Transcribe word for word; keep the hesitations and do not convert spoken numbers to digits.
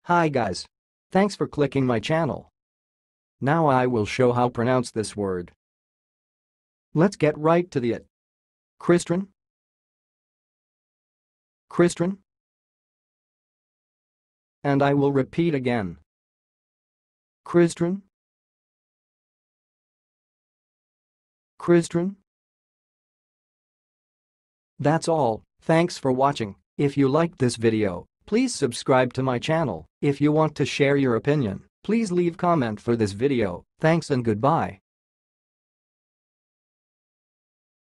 Hi guys. Thanks for clicking my channel. Now I will show how pronounce this word. Let's get right to the it. Crystran. Crystran. And I will repeat again. Crystran. Crystran. That's all. Thanks for watching. If you liked this video, please subscribe to my channel. If you want to share your opinion, please leave comment for this video. Thanks and goodbye.